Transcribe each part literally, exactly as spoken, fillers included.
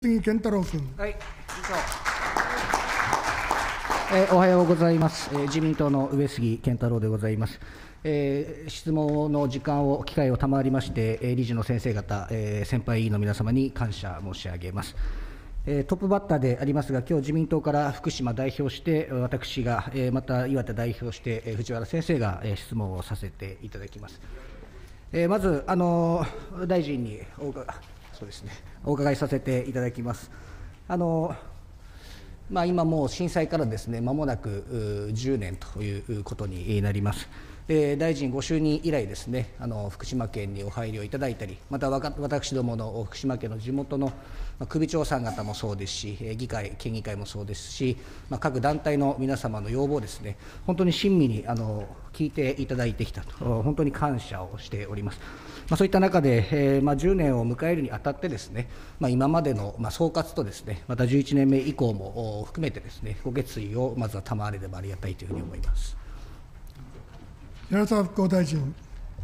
杉健太郎君。 はい、えー、おはようございます、えー、自民党の上杉健太郎でございます。えー、質問の時間を、機会を賜りまして、えー、理事の先生方、えー、先輩委員の皆様に感謝申し上げます。えー、トップバッターでありますが、今日自民党から福島代表して、私が、えー、また岩手代表して、えー、藤原先生が、えー、質問をさせていただきます。えー、まず、あのー、大臣にお伺い、そうですね、お伺いさせていただきます。あのーまあ、今もう震災からですね、まもなくじゅうねんということになります。で大臣ご就任以来ですね、あの福島県にお入りをいただいたり、また私どもの福島県の地元の首長さん方もそうですし、議会、県議会もそうですし、まあ、各団体の皆様の要望をですね、本当に親身にあの聞いていただいてきたと、本当に感謝をしております。まあ、そういった中で、えーまあ、じゅうねんを迎えるにあたってですね、まあ、今までの、まあ、総括とですね、またじゅういちねんめ以降も含めてですね、ご決意をまずは賜れればありがたいというふうに思います。 寺澤復興大臣。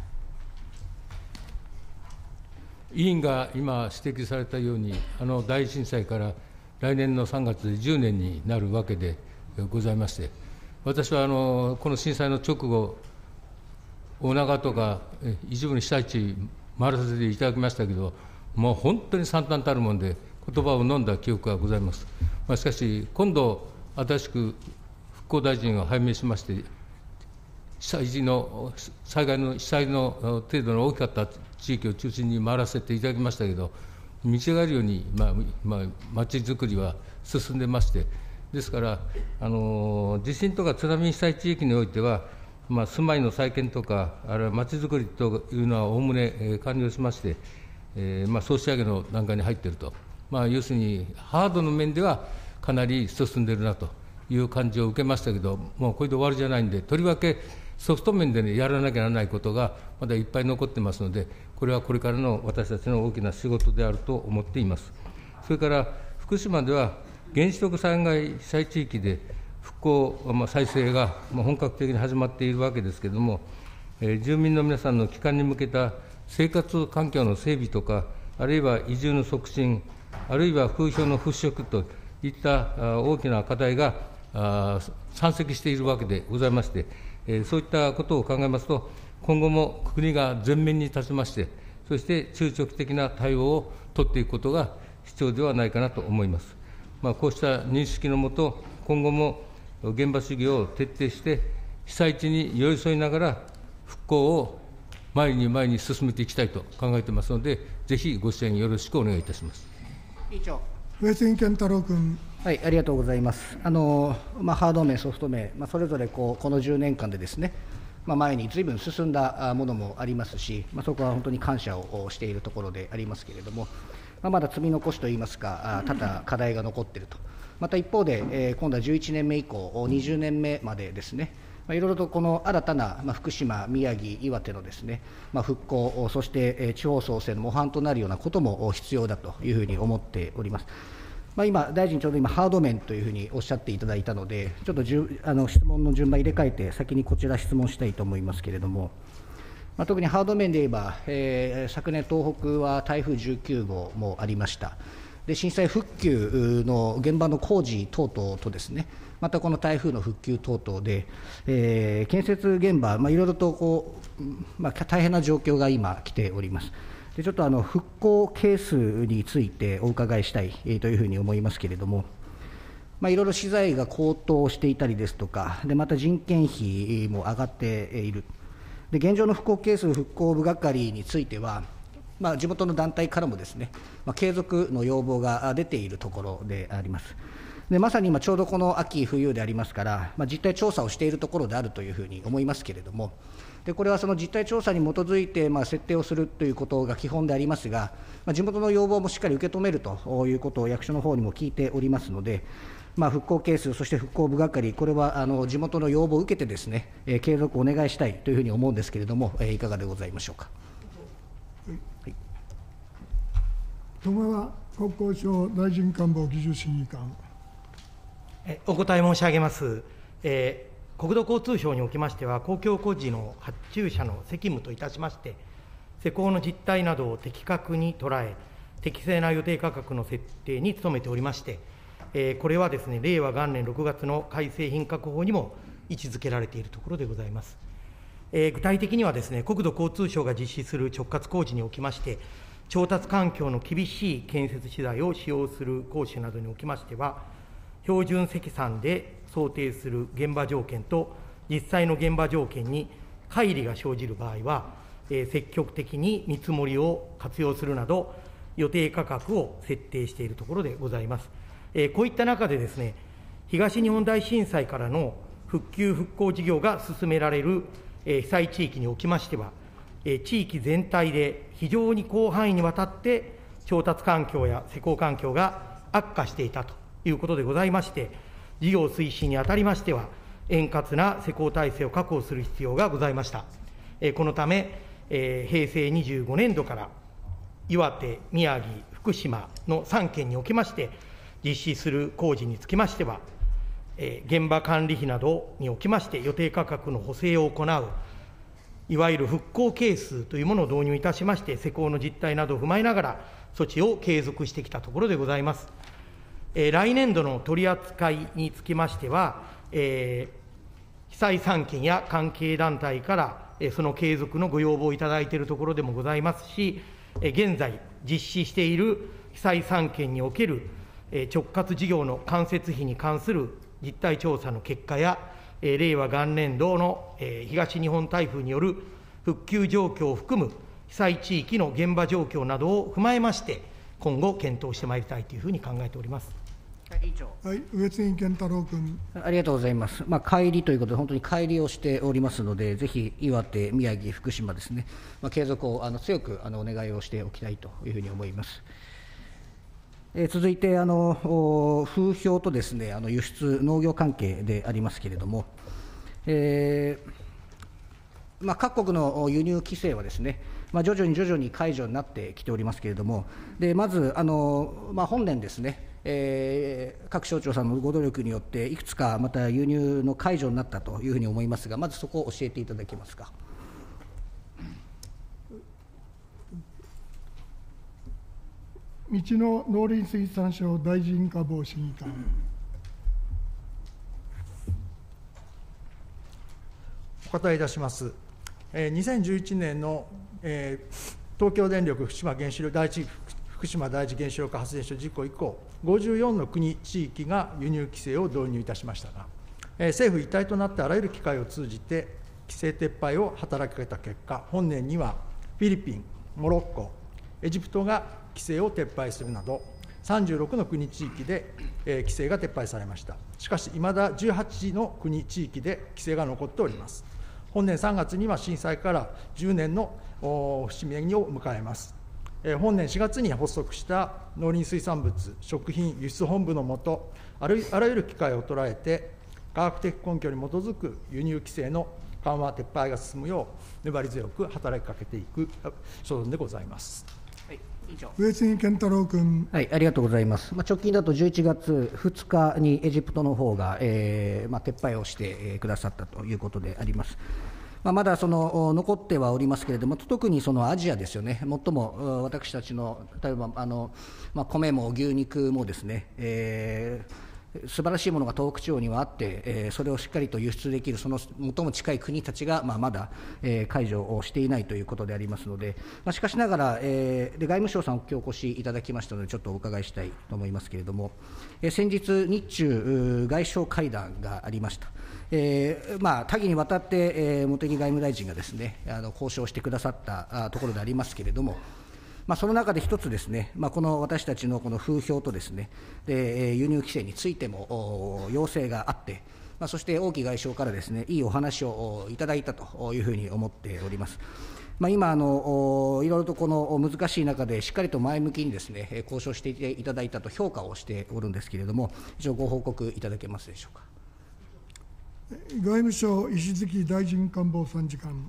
委員が今指摘されたように、あの大震災から来年のさんがつでじゅうねんになるわけでございまして、私はあのこの震災の直後、大長とか一部の被災地回らせていただきましたけど、もう本当に惨憺たるもんで、言葉を飲んだ記憶がございます。まあ、しかし、今度、新しく復興大臣を拝命しまして、被災地の災害の被災の程度の大きかった地域を中心に回らせていただきましたけど、見違えるように、まあまあ、町づくりは進んでまして、ですから、あの地震とか津波被災地域においては、まあ、住まいの再建とか、あるいは町づくりというのはおおむね完了しまして、えーまあ、総仕上げの段階に入っていると、まあ、要するにハードの面ではかなり進んでいるなという感じを受けましたけど、もうこれで終わりじゃないんで、とりわけソフト面で、ね、やらなきゃならないことがまだいっぱい残ってますので、これはこれからの私たちの大きな仕事であると思っています。それから福島では、原子力災害被災地域で復興、まあ、再生が本格的に始まっているわけですけれども、えー、住民の皆さんの帰還に向けた生活環境の整備とか、あるいは移住の促進、あるいは風評の払拭といった大きな課題が山積しているわけでございまして、そういったことを考えますと、今後も国が前面に立ちまして、そして中長期的な対応を取っていくことが必要ではないかなと思います。まあ、こうした認識のもと、今後も現場主義を徹底して、被災地に寄り添いながら、復興を前に前に進めていきたいと考えていますので、ぜひご支援よろしくお願いいたします。 委員長。 上杉健太郎君。 はい、ありがとうございます。あのまあ、ハード面、ソフト面、まあ、それぞれこうこのじゅうねんかんでですね、まあ、前にずいぶん進んだものもありますし、まあ、そこは本当に感謝をしているところでありますけれども、まあ、まだ積み残しといいますか、多々課題が残っていると。また一方で、えー、今度はじゅういちねんめ以降、にじゅうねんめまでですね、いろいろとこの新たな、まあ、福島、宮城、岩手のですね、まあ、復興、そして地方創生の模範となるようなことも必要だというふうに思っております。まあ、今、大臣、ちょうど今、ハード面というふうにおっしゃっていただいたので、ちょっとじゅあの質問の順番入れ替えて、先にこちら質問したいと思いますけれども、まあ、特にハード面で言えば、えー、昨年、東北は台風じゅうきゅうごうもありました。で震災復旧の現場の工事等々とですね、またこの台風の復旧等々で、えー、建設現場、まあ、いろいろとこう、まあ、大変な状況が今、来ております。でちょっとあの復興係数についてお伺いしたいというふうに思いますけれども、まあ、いろいろ資材が高騰していたりですとか、でまた人件費も上がっている、で現状の復興係数復興部係については、まあ、地元の団体からもですね、まあ、継続の要望が出ているところであります。でまさに今、ちょうどこの秋、冬でありますから、まあ、実態調査をしているところであるというふうに思いますけれども、でこれはその実態調査に基づいて、まあ、設定をするということが基本でありますが、まあ、地元の要望もしっかり受け止めるということを役所の方にも聞いておりますので、まあ、復興係数、そして復興部係、これはあの地元の要望を受けてですね、えー、継続お願いしたいというふうに思うんですけれども、えー、いかがでございましょうか。はい、 友川国交省大臣官房技術審議官。 お答え申し上げます。えー国土交通省におきましては、公共工事の発注者の責務といたしまして、施工の実態などを的確に捉え、 適正な予定価格の設定に努めておりまして、えー、これはですね、令和元年ろくがつの改正品格法にも位置づけられているところでございます。えー、具体的にはですね、国土交通省が実施する直轄工事におきまして、調達環境の厳しい建設資材を使用する工事などにおきましては、標準積算で想定する現場条件と実際の現場条件に乖離が生じる場合は、えー、積極的に見積もりを活用するなど、予定価格を設定しているところでございます。えー、こういった中でですね、東日本大震災からの復旧・復興事業が進められる、えー、被災地域におきましては、えー、地域全体で非常に広範囲にわたって調達環境や施工環境が悪化していたということでございまして、事業推進にあたりましては、円滑な施工体制を確保する必要がございました。えー、このため、えー、へいせいにじゅうごねんどから岩手、宮城、福島のさんけんにおきまして、実施する工事につきましては、えー、現場管理費などにおきまして、予定価格の補正を行う、いわゆる復興係数というものを導入いたしまして、施工の実態などを踏まえながら、措置を継続してきたところでございます。えー、来年度の取り扱いにつきましては、えー、被災さんけんや関係団体から、えー、その継続のご要望をいただいているところでもございますし、えー、現在、実施している被災さんけんにおける、えー、直轄事業の間接費に関する実態調査の結果や、えー、令和元年度の、えー、東日本台風による復旧状況を含む被災地域の現場状況などを踏まえまして、今後、検討してまいりたいというふうに考えております。 はい、上杉健太郎君。 ありがとうございます。まあ、乖離ということで、本当に乖離をしておりますので、ぜひ岩手、宮城、福島ですね、まあ、継続をあの強くあのお願いをしておきたいというふうに思います。えー、続いてあの、風評とですね、あの輸出、農業関係でありますけれども、えーまあ、各国の輸入規制はですね、まあ、徐々に徐々に解除になってきておりますけれども、でまずあの、まあ、本年ですね、えー、各省庁さんのご努力によって、いくつかまた輸入の解除になったというふうに思いますが、まずそこを教えていただけますか。 道の農林水産省大臣官房審議官。 お答えいたします。にせんじゅういちねんの、えー、東京電力福島原子力第一福島第一原子力発電所事故以降、ごじゅうよんの国・地域が輸入規制を導入いたしましたが、えー、政府一体となってあらゆる機会を通じて、規制撤廃を働きかけた結果、本年にはフィリピン、モロッコ、エジプトが規制を撤廃するなど、さんじゅうろくの国・地域で、えー、規制が撤廃されました。しかし、いまだじゅうはちの国・地域で規制が残っております。本年さんがつには震災からじゅうねんの節目を迎えます。本年しがつに発足した農林水産物食品輸出本部の下、あらゆる機会を捉えて、科学的根拠に基づく輸入規制の緩和、撤廃が進むよう、粘り強く働きかけていく所存でございます。 はい、以上。 上杉健太郎君。 はい、ありがとうございます。まあ、直近だとじゅういちがつふつかにエジプトの方が、えーまあ、撤廃をして、えー、くださったということであります。まあ、まだその残ってはおりますけれども、特にそのアジアですよね、最も私たちの例えばあの、まあ、米も牛肉もですね、えー、素晴らしいものが東北地方にはあって、えー、それをしっかりと輸出できる、その最も近い国たちが、まあ、まだ、えー、解除をしていないということでありますので、まあ、しかしながら、えー、で外務省さん、今日お越しいただきましたので、ちょっとお伺いしたいと思いますけれども、えー、先日、日中外相会談がありました。えーまあ、多岐にわたって、えー、茂木外務大臣がですね、あの交渉してくださったあところでありますけれども、まあ、その中で一つですね、まあ、この私たちのこの風評とですね、で輸入規制についても要請があって、まあ、そして王毅外相からですね、いいお話をいただいたというふうに思っております。まあ、今あの、いろいろとこの難しい中で、しっかりと前向きにですね、交渉していただいたと評価をしておるんですけれども、以上、ご報告いただけますでしょうか。 外務省、石月大臣官房参事官。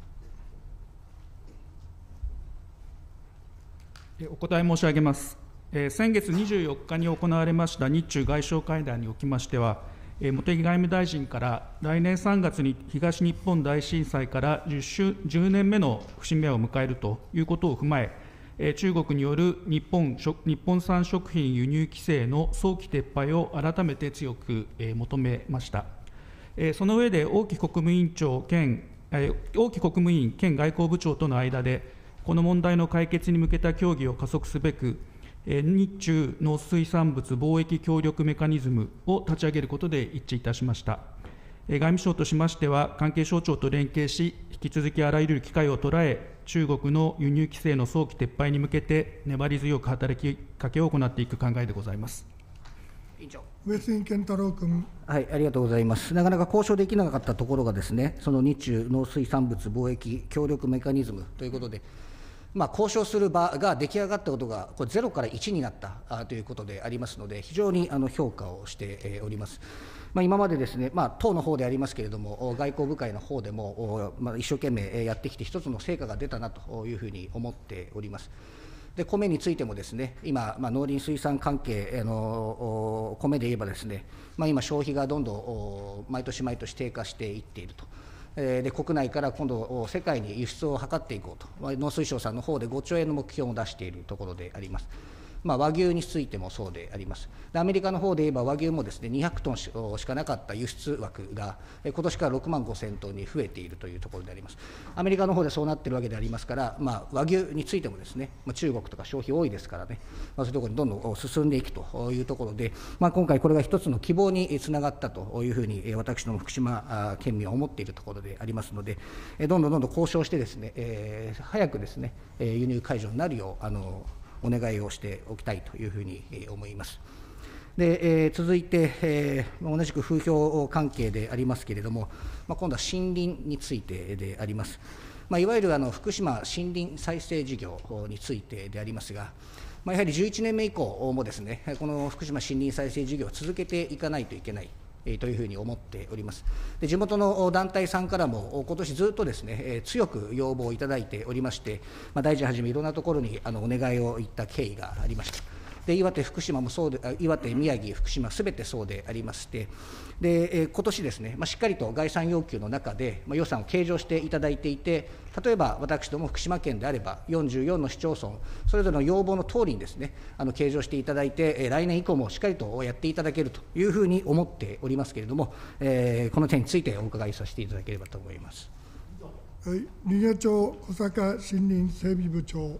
お答え申し上げます。先月にじゅうよっかに行われました日中外相会談におきましては、茂木外務大臣から来年さんがつに東日本大震災から 10, 10年目の節目を迎えるということを踏ま中国による日本日本産食品輸入規制の早期撤廃を改めて強く求めました。その上で、王毅国務委員長兼王毅国務委員兼外交部長との間で、この問題の解決に向けた協議を加速すべく、日中農水産物貿易協力メカニズムを立ち上げることで一致いたしました。外務省としましては、関係省庁と連携し、引き続きあらゆる機会を捉え、中国の輸入規制の早期撤廃に向けて、粘り強く働きかけを行っていく考えでございます。 委員長。 上杉健太郎君。 はい、ありがとうございます。なかなか交渉できなかったところがですね、その日中農水産物貿易協力メカニズムということで、まあ、交渉する場が出来上がったことが、これゼロからいちになったあということでありますので、非常にあの評価をしております。まあ、今までですね、まあ、党の方でありますけれども、外交部会の方でも、まあ、一生懸命やってきて、一つの成果が出たなというふうに思っております。で米についてもですね、今、まあ、農林水産関係の米で言えばですね、まあ、今、消費がどんどん毎年毎年低下していっていると。で国内から今度、世界に輸出を図っていこうと、農水省さんの方でごちょうえんの目標を出しているところであります。まあ、和牛についてもそうであります。でアメリカの方で言えば、和牛もですね、にひゃくトンしかなかった輸出枠が、今年からろくまんごせんトンに増えているというところであります。アメリカの方でそうなっているわけでありますから、まあ、和牛についてもですね、まあ、中国とか消費多いですからね、まあ、そういうところにどんどん進んでいくというところで、まあ、今回、これが一つの希望につながったというふうに、私ども福島県民は思っているところでありますので、どんどんどんどん交渉してですね、えー、早くですね、輸入解除になるよう、あのお願いをしておきたいというふうに思います。でえー、続いて、えー、同じく風評関係でありますけれども、まあ、今度は森林についてであります。まあ、いわゆるあの福島森林再生事業についてでありますが、まあ、やはりじゅういちねんめ以降もですね、この福島森林再生事業を続けていかないといけない。というふうに思っております。で地元の団体さんからも、今年ずっとですね、強く要望をいただいておりまして、まあ、大臣はじめいろんなところにあのお願いを言った経緯がありました。で岩手、福島もそうで、岩手、宮城、福島、すべてそうでありまして、でえー、今年ですね、まあ、しっかりと概算要求の中で、まあ、予算を計上していただいていて、例えば私ども福島県であれば、よんじゅうよんの市町村、それぞれの要望の通りにですね、あの計上していただいて、えー、来年以降もしっかりとやっていただけるというふうに思っておりますけれども、えー、この点についてお伺いさせていただければと思います。 はい、林野庁小坂森林整備部長。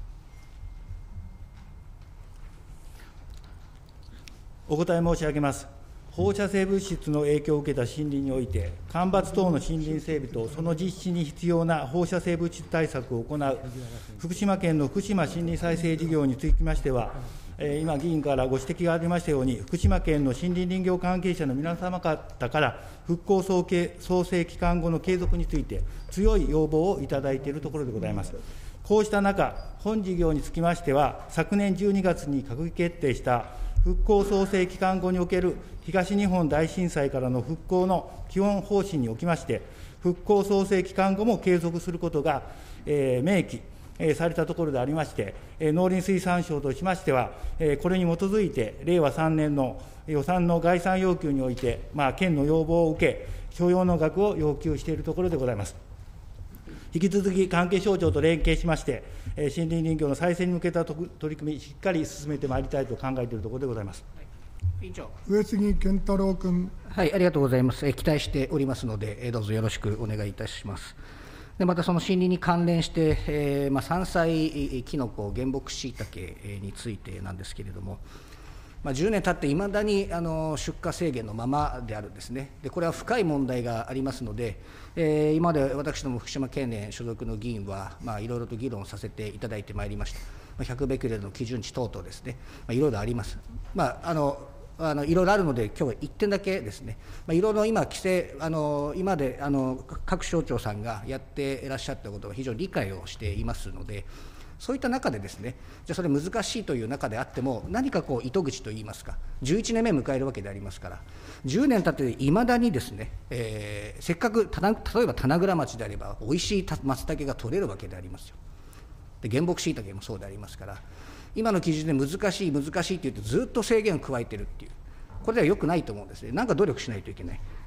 お答え申し上げます。放射性物質の影響を受けた森林において、間伐等の森林整備とその実施に必要な放射性物質対策を行う福島県の福島森林再生事業につきましては、今、議員からご指摘がありましたように、福島県の森林林業関係者の皆様方から復興創生期間後の継続について、強い要望をいただいているところでございます。こうした中、本事業につきましては、昨年じゅうにがつに閣議決定した復興創生期間後における東日本大震災からの復興の基本方針におきまして、復興創生期間後も継続することが、えー、明記、えー、されたところでありまして、えー、農林水産省としましては、えー、これに基づいて、れいわさんねんの予算の概算要求において、まあ、県の要望を受け、所要の額を要求しているところでございます。引き続き関係省庁と連携しまして、森林林業の再生に向けた取り組み、しっかり進めてまいりたいと考えているところでございます。 委員長。 上杉健太郎君。 はい、ありがとうございます。期待しておりますので、どうぞよろしくお願いいたします。でまたその森林に関連して、えーまあ、山菜、きのこ、原木しいたけについてなんですけれども、まあ、じゅうねん経っていまだにあの出荷制限のままであるんですね。でこれは深い問題がありますので、えー、今まで私ども福島県連所属の議員は、まあ、いろいろと議論させていただいてまいりました。まあ、ひゃくベクレルの基準値等々ですね、まあ、いろいろあります。まああのあのいろいろあるので、今日はいってんだけですね、まあ、いろいろ今、規制、あの今まであの各省庁さんがやっていらっしゃったことを非常に理解をしていますので、そういった中でですね、じゃあそれ難しいという中であっても、何かこう糸口といいますか、じゅういちねんめ迎えるわけでありますから、じゅうねん経っていまだにですね、えー、せっかくたな例えば棚倉町であれば、おいしい松茸が取れるわけでありますよ。で原木しいたけもそうでありますから、今の基準で難しい、難しいって言って、ずっと制限を加えてるっていう、これでは良くないと思うんですね。なんか努力しないといけない。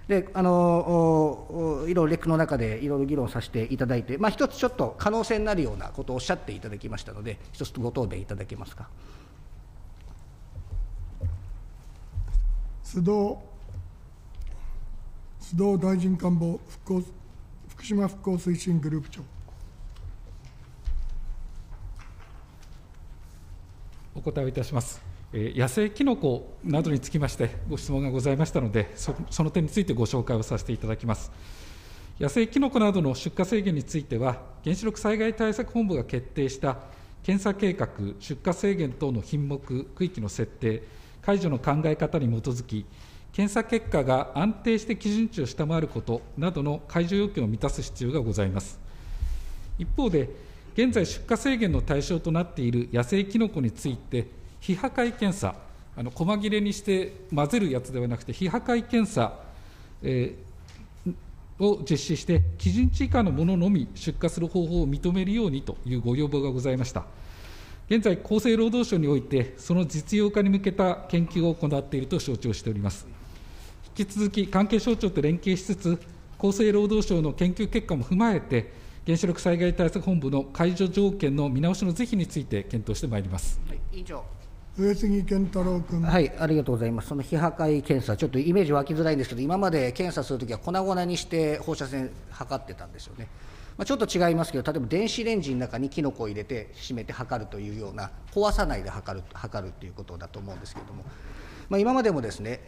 であのいろいろレックの中でいろいろ議論させていただいて、まあ、一つちょっと可能性になるようなことをおっしゃっていただきましたので、一つご答弁いただけますか。 須藤須藤大臣官房復興福島復興推進グループ長。 お答えをいたします。野生キノコなどにつきましてご質問がございましたので、そ, その点についてご紹介をさせていただきます。野生キノコなどの出荷制限については、原子力災害対策本部が決定した検査計画、出荷制限等の品目、区域の設定、解除の考え方に基づき、検査結果が安定して基準値を下回ることなどの解除要件を満たす必要がございます。一方で、現在、出荷制限の対象となっている野生キノコについて、非破壊検査、あの細切れにして混ぜるやつではなくて、非破壊検査、えー、を実施して、基準値以下のもののみ出荷する方法を認めるようにというご要望がございました。現在、厚生労働省において、その実用化に向けた研究を行っていると承知をしております。引き続き、関係省庁と連携しつつ、厚生労働省の研究結果も踏まえて、原子力災害対策本部の解除条件の見直しの是非について検討してまいります。 はい、委員長。 上杉健太郎君。 はい、ありがとうございます。その非破壊検査、ちょっとイメージ湧きづらいんですけど、今まで検査するときは粉々にして放射線測ってたんですよね。まあ、ちょっと違いますけど、例えば電子レンジの中にキノコを入れて締めて測るというような、壊さないで測る測るということだと思うんですけれども、まあ、今までもですね、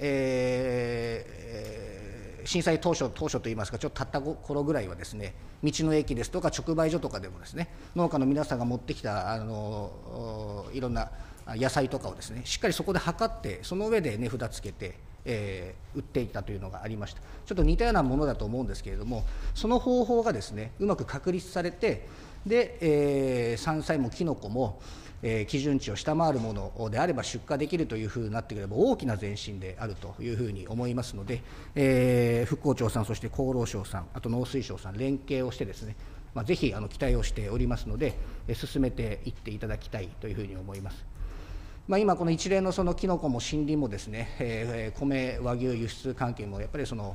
えー、震災当初、当初といいますか、ちょっとたった頃ぐらいはですね、道の駅ですとか直売所とかでもですね、農家の皆さんが持ってきたあのいろんな野菜とかをですね、しっかりそこで測って、その上で値札つけて、えー、売っていたというのがありました。ちょっと似たようなものだと思うんですけれども、その方法がですね、うまく確立されて、で、えー、山菜もキノコも、えー、基準値を下回るものであれば出荷できるというふうになってくれば、大きな前進であるというふうに思いますので、えー、復興庁さん、そして厚労省さん、あと農水省さん、連携をしてですね、まあ、ぜひあの期待をしておりますので、えー、進めていっていただきたいというふうに思います。まあ、今、この一連のそのキノコも森林もですね、えー、米、和牛輸出関係もやっぱりその、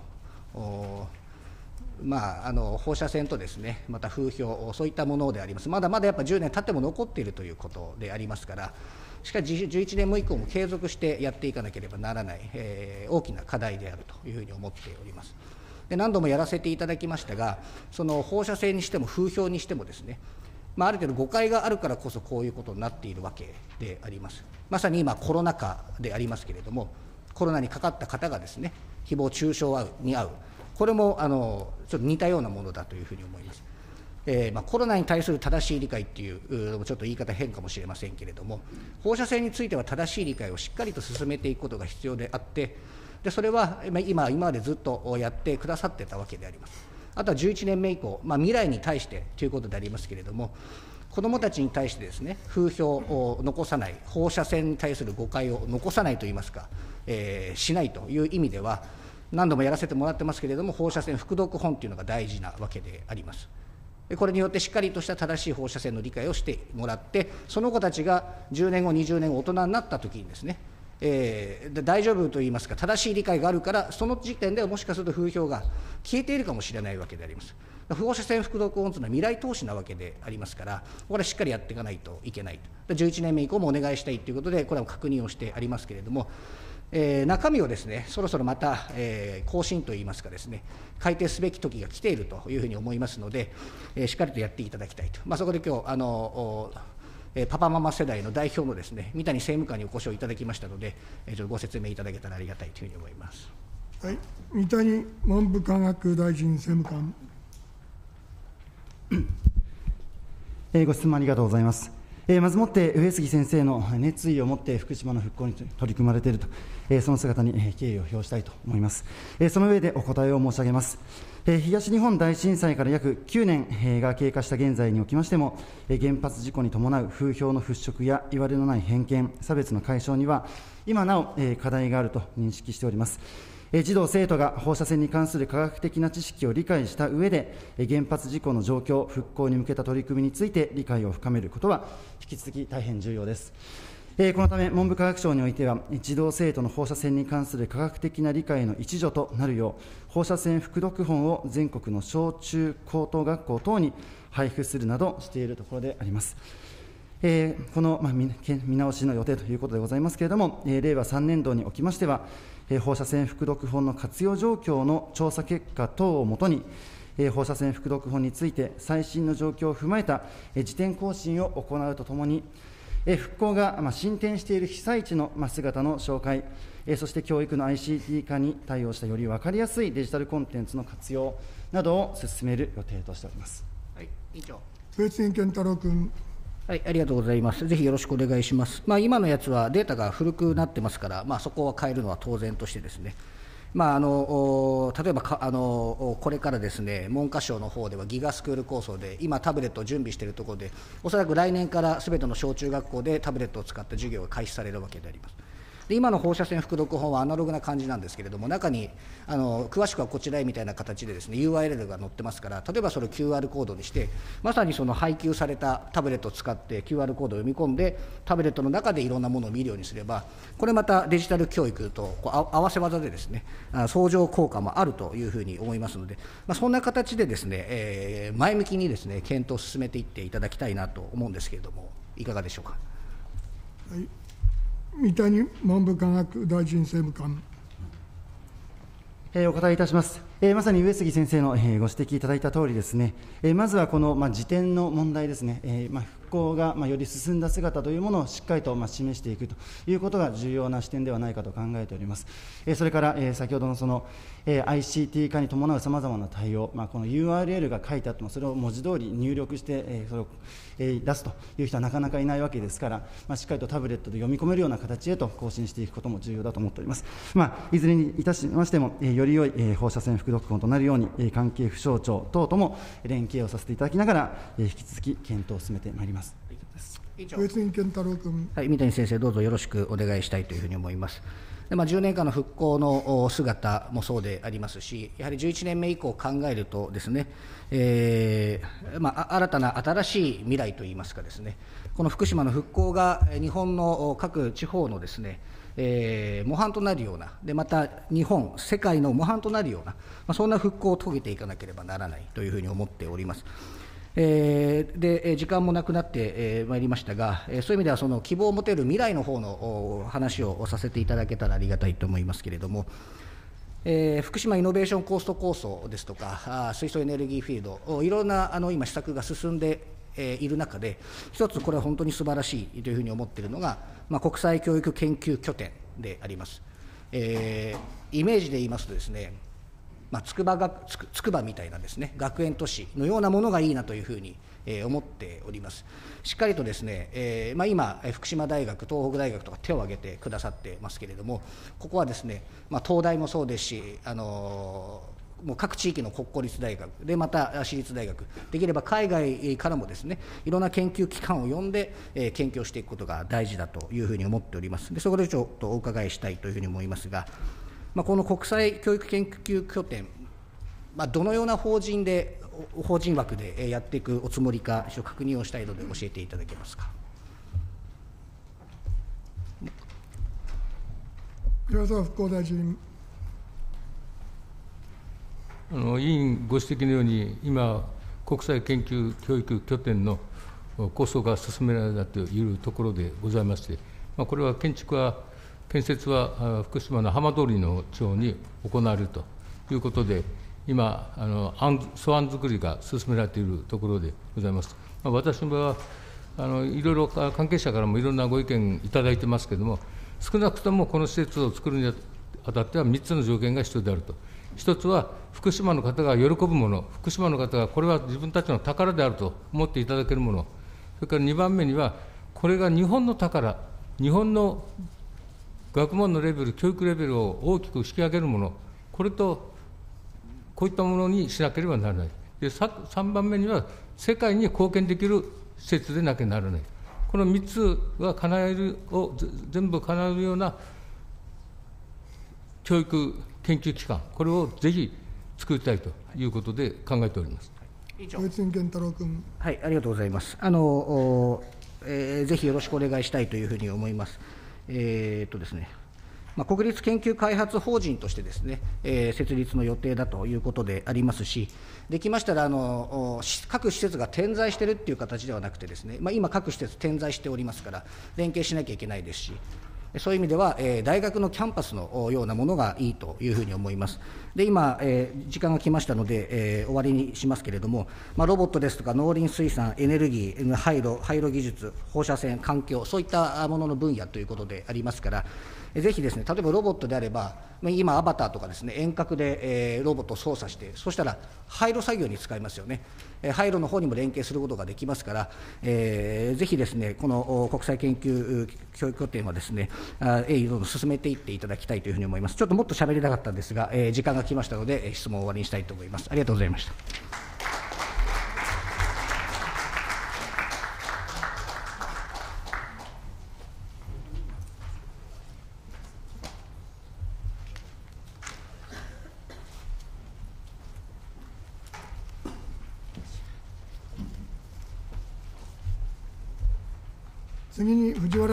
まあ、あの放射線とですね、また風評、そういったものであります。まだまだやっぱじゅうねん経っても残っているということでありますから、しかしじゅういちねん以降も継続してやっていかなければならない、えー、大きな課題であるというふうに思っております。で、何度もやらせていただきましたが、その放射線にしても風評にしてもですね、まあ、ある程度誤解があるからこそこういうことになっているわけであります。まさに今コロナ禍でありますけれども、コロナにかかった方がですね、誹謗中傷に遭う、これもあのちょっと似たようなものだというふうに思います。えーまあ、コロナに対する正しい理解っていうのもちょっと言い方変かもしれませんけれども、放射線については正しい理解をしっかりと進めていくことが必要であって、でそれは今、今までずっとやってくださってたわけであります。あとはじゅういちねんめ以降、まあ、未来に対してということでありますけれども、子どもたちに対してですね、風評を残さない、放射線に対する誤解を残さないといいますか、えー、しないという意味では、何度もやらせてもらってますけれども、放射線副読本というのが大事なわけであります。これによってしっかりとした正しい放射線の理解をしてもらって、その子たちがじゅうねんご、にじゅうねんご、大人になったときにですね、えー、大丈夫といいますか、正しい理解があるから、その時点ではもしかすると風評が消えているかもしれないわけであります。放射線副読本というのは未来投資なわけでありますから、これはしっかりやっていかないといけないと、じゅういちねんめ以降もお願いしたいということで、これは確認をしてありますけれども、えー、中身をですね、そろそろまた、えー、更新といいますかですね、改定すべき時が来ているというふうに思いますので、えー、しっかりとやっていただきたいと、まあ、そこで今日あのえー、パパママ世代の代表のですね、三谷政務官にお越しをいただきましたので、えー、ちょっとご説明いただけたらありがたいというふうに思います。 はい、三谷文部科学大臣政務官。 えー、ご質問ありがとうございます。えー、まずもって上杉先生の熱意を持って福島の復興に取り組まれていると、えー、その姿に敬意を表したいと思います。えー、その上でお答えを申し上げます。えー、東日本大震災から約きゅうねん、えー、が経過した現在におきましても、えー、原発事故に伴う風評の払拭やいわれのない偏見、差別の解消には今なお、えー、課題があると認識しております。児童・生徒が放射線に関する科学的な知識を理解した上で、原発事故の状況、復興に向けた取り組みについて理解を深めることは、引き続き大変重要です。 えーこのため、文部科学省においては、児童生徒の放射線に関する科学的な理解の一助となるよう、放射線副読本を全国の小中高等学校等に配布するなどしているところであります。えーこの、まあ、見見直しの予定ということでございますけれども、えー令和さんねん度におきましては、えー放射線副読本の活用状況の調査結果等をもとに、えー放射線副読本について最新の状況を踏まえた、えー時点更新を行うとともに、えー復興が、まあ、進展している被災地の、まあ、姿の紹介、えーそして教育の アイシーティー 化に対応したより分かりやすいデジタルコンテンツの活用などを進める予定としております。 はい、委員長。 上杉健太郎君。 はい、ありがとうございます。ぜひよろしくお願いします。まあ、今のやつはデータが古くなってますから、まあ、そこは変えるのは当然としてですね、まあ、あの例えばかあのこれからですね、文科省の方ではギガスクール構想で、今、タブレットを準備しているところで、おそらく来年からすべての小中学校でタブレットを使った授業が開始されるわけであります。で今の放射線副読本はアナログな感じなんですけれども、中にあの詳しくはこちらへみたいな形でですね ユーアールエル が載ってますから、例えばそれを キューアール コードにして、まさにその配給されたタブレットを使って キューアール コードを読み込んで、タブレットの中でいろんなものを見るようにすれば、これまたデジタル教育とこうあ合わせ技でですね、あ相乗効果もあるというふうに思いますので、まあ、そんな形でですね、えー前向きにですね検討を進めていっていただきたいなと思うんですけれども、いかがでしょうか。 はい、三谷文部科学大臣政務官。 えーお答えいたします。えーまさに上杉先生の、えーご指摘いただいたとおりですね、えーまずはこの、まあ、時点の問題ですね、えーまあ、復興が、まあ、より進んだ姿というものをしっかりと、まあ、示していくということが重要な視点ではないかと考えております。えーそれから、えー先ほどのその、えーアイシーティー 化に伴うさまざまな対応、まあ、この ユーアールエル が書いてあっても、それを文字通り入力して、えーそれを、えー出すという人はなかなかいないわけですから、まあ、しっかりとタブレットで読み込めるような形へと更新していくことも重要だと思っております。まあ、いずれにいたしましても、えーより良い、えー放射線副読本となるように、えー関係府省庁等とも連携をさせていただきながら、えー引き続き検討を進めてまいります。 上杉健太郎君。 はい、三谷先生、どうぞよろしくお願いしたいというふうに思います。でまあ、じゅうねんかんの復興の姿もそうでありますし、やはりじゅういちねんめ以降を考えるとですね、えーまあ、新たな新しい未来といいますかですね、この福島の復興が日本の各地方のですね、えー模範となるような、でまた日本、世界の模範となるような、まあ、そんな復興を遂げていかなければならないというふうに思っております。えーで時間もなくなってえーまいりましたが、えーそういう意味ではその希望を持てる未来の方のお話をさせていただけたらありがたいと思いますけれども、えー福島イノベーションコースト構想ですとか、あ水素エネルギーフィールド、いろんなあの今、施策が進んでえーいる中で、一つこれは本当に素晴らしいというふうに思っているのが、まあ、国際教育研究拠点であります。えーイメージで言いますとですね、まあ、筑波学つく筑波みたいなですね学園都市のようなものがいいなというふうに、えー思っております。しっかりとですね、えーまあ、今、福島大学、東北大学とか手を挙げてくださってますけれども、ここはですね、まあ、東大もそうですし、あのーもう各地域の国公立大学で、また私立大学、できれば海外からもですね、いろんな研究機関を呼んで、えー研究をしていくことが大事だというふうに思っております。でそこでちょっとお伺いしたいというふうに思いますが、まあ、この国際教育研究拠点、まあ、どのような法人で、法人枠でやっていくおつもりか、一応確認をしたいので教えていただけますか。 岩沢復興大臣。 あの委員ご指摘のように、今、国際研究教育拠点の構想が進められたというところでございまして、まあ、これは建築は、建設は福島の浜通りの町に行われるということで、今、あの案素案作りが進められているところでございます。まあ、私はあのいろいろ関係者からもいろんなご意見いただいてますけれども、少なくともこの施設を作るにあたってはみっつの条件が必要であると。一つは福島の方が喜ぶもの、福島の方がこれは自分たちの宝であると思っていただけるもの、それからにばんめには、これが日本の宝、日本の学問のレベル、教育レベルを大きく引き上げるもの、これとこういったものにしなければならない。でさんばんめには、世界に貢献できる施設でなきゃならない。このみっつが叶えるを全部叶えるような教育研究機関、これをぜひ作りたいということで考えております。 上杉健太郎君。 はい、ありがとうございます。あのえー、ぜひよろしくお願いしたいというふうに思います。えーっとですねまあ、国立研究開発法人としてですね、えー、設立の予定だということでありますし、できましたらあの、各施設が点在しているっていう形ではなくてですね、まあ、今、各施設点在しておりますから、連携しなきゃいけないですし、そういう意味では、えー、大学のキャンパスのようなものがいいというふうに思います。で今、えー、時間が来ましたので、えー、終わりにしますけれども、まあ、ロボットですとか農林水産、エネルギー、廃炉、廃炉技術、放射線、環境、そういったものの分野ということでありますから、ぜひですね、例えばロボットであれば、今、アバターとかですね、遠隔で、えー、ロボットを操作して、そしたら廃炉作業に使いますよね。えー、廃炉の方にも連携することができますから、えー、ぜひですね、この国際研究教育拠点はですね、鋭意どんどん進めていっていただきたいというふうに思います。ちょっともっと喋りたかったんですが、えー、時間が来ましたので、質問を終わりにしたいと思います。ありがとうございました。 次に藤原